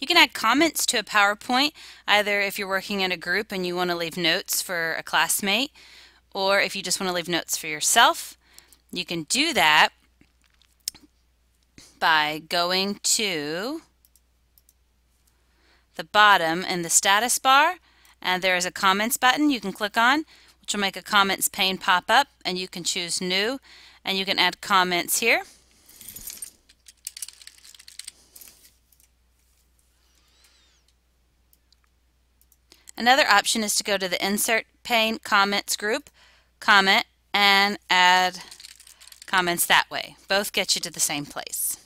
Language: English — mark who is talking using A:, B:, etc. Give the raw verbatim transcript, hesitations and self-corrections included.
A: You can add comments to a PowerPoint, either if you're working in a group and you want to leave notes for a classmate, or if you just want to leave notes for yourself. You can do that by going to the bottom in the status bar, and there is a comments button you can click on, which will make a comments pane pop up, and you can choose new, and you can add comments here. Another option is to go to the insert pane comments group, comment, and add comments that way. Both get you to the same place.